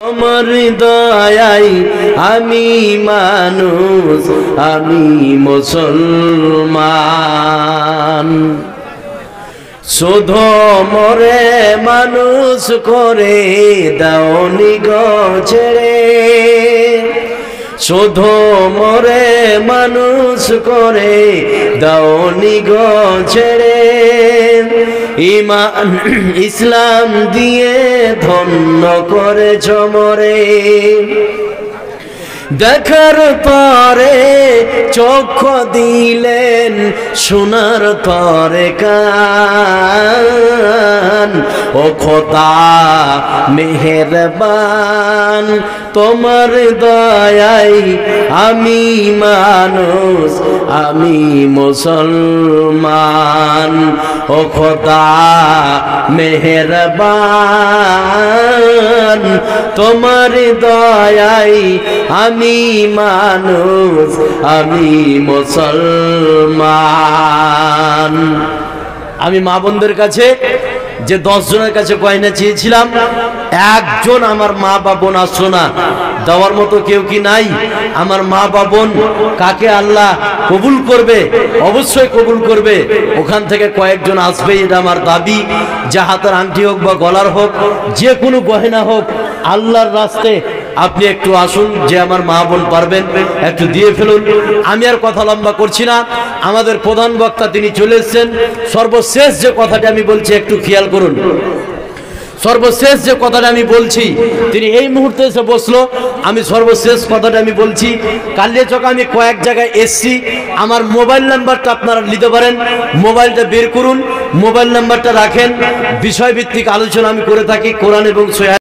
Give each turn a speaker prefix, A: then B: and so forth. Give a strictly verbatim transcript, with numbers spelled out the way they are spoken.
A: আমার দয়াই আমি মানুষ, আমি মুসলমান। শুধু মরে মানুষ করে দাওনি গো ছেড়ে, শুধু মরে মানুষ করে দাওনি গো ছেড়ে। ঈমান ইসলাম দিয়ে ধন্য করেছ মোরে, দেখার পরে চক্ষু দিলেন শোনার পরে কান। ও খোদা মেহেরবান, তোমার দয়াই আমি মানুষ, আমি মুসলমান। ও খোদা মেহেরবান, তোমার দয়াই আমি মানুষ, আমি মুসলমান। আমি মা বোনদের কাছে যে দশ জনের কাছে গয়না চেয়েছিলাম, একজন আমার মা বা বোন আসলো না। দেওয়ার মতো কেউ কি নাই? আমার মা বা বোন কাকে আল্লাহ কবুল করবে? অবশ্যই কবুল করবে। ওখান থেকে কয়েকজন আসবে, এটা আমার দাবি। যা হাতের আংটি হোক বা গলার হোক, যে কোনো গয়না হোক, আল্লাহর রাস্তায় আপনি একটু আসুন। যে আমার মা বোন পারবেন একটু দিয়ে ফেলুন। আমি আর কথা লম্বা করছি না, আমাদের প্রধান বক্তা তিনি চলে এসেছেন। সর্বশেষ যে কথাটা আমি বলছি একটু খেয়াল করুন। সর্বশেষ যে কথাটা আমি বলছি, তিনি এই মুহূর্তে এসে বসলো। আমি সর্বশেষ কথাটা আমি বলছি, কালিয়াচক আমি কয়েক জায়গায় এসছি। আমার মোবাইল নাম্বারটা আপনারা নিতে পারেন। মোবাইলটা বের করুন, মোবাইল নাম্বারটা রাখেন। বিষয়ভিত্তিক আলোচনা আমি করে থাকি কোরআন এবং